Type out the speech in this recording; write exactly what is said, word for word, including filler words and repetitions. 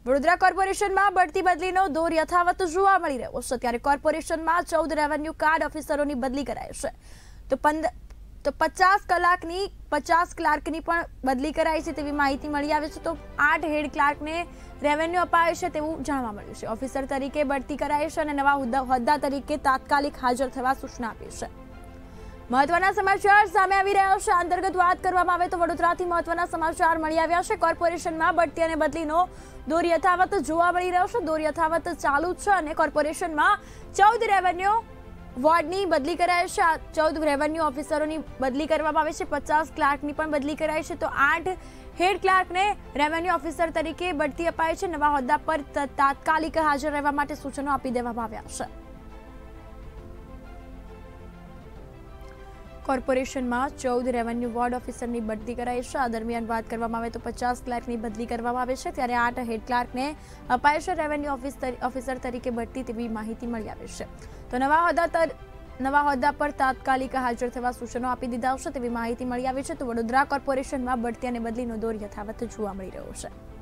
વડોદરા કોર્પોરેશનમાં બઢતી બદલીનો દોર યથાવત જોવા મળી રહ્યો છે। ત્યારે કોર્પોરેશનમાં ચૌદ રેવન્યુ કાર્ડ ઓફિસરોની બદલી કરાઈ છે, તો પંદર તો પચાસ કલાકની પચાસ ક્લાર્કની પણ બદલી કરાઈ છે તેવી માહિતી મળી આવી છે। તો આઠ હેડ ક્લાર્કને રેવન્યુ અપાય છે તેવું જાણવા મળ્યું છે। ઓફિસર તરીકે બઢતી કરાઈ છે અને નવા હોદ્દા તરીકે તાત્કાલિક હાજર થવા સૂચના આપી છે। મહત્વના સમાચાર સામે આવી રહ્યા છે। અંતર્ગત વાત કરવામાં આવે તો વડોદરાથી મહત્વના સમાચાર મળી આવ્યા છે। કોર્પોરેશનમાં બઢતી અને બદલીનો દોર યથાવત જોવા મળી રહ્યો છે। દોર યથાવત ચાલુ છે અને કોર્પોરેશનમાં ચૌદ રેવન્યુ વોર્ડની બદલી કરાઈ છે। આ ચૌદ રેવન્યુ ઓફિસરોની બદલી કરવામાં આવી છે, પચાસ ક્લાર્કની પણ બદલી કરાઈ છે, તો આઠ હેડ ક્લાર્કને રેવન્યુ ઓફિસર તરીકે બઢતી અપાઈ છે। નવા હોદ્દા પર તાત્કાલિક હાજર રહેવા માટે સૂચનો આપી દેવામાં આવ્યા છે। કોર્પોરેશનમાં ચૌદ રેવન્યુ વોર્ડ ઓફિસરની બઢતી કરાઈ છે। આ દરમિયાન વાત કરવામાં આવે તો પચાસ ક્લાર્કની બદલી કરવામાં આવે છે, ત્યારે આઠ હેડ ક્લાર્કને અપાય છે રેવન્યુ ઓફિસર તરીકે બઢતી તેવી માહિતી મળી આવી છે। તો નવા હોદ્દા નવા હોદ્દા પર તાત્કાલિક હાજર થવા સૂચનો આપી દીધા છે તેવી માહિતી મળી આવી છે। તો વડોદરા કોર્પોરેશનમાં બઢતી અને બદલીનો દોર યથાવત જોવા મળી રહ્યો છે।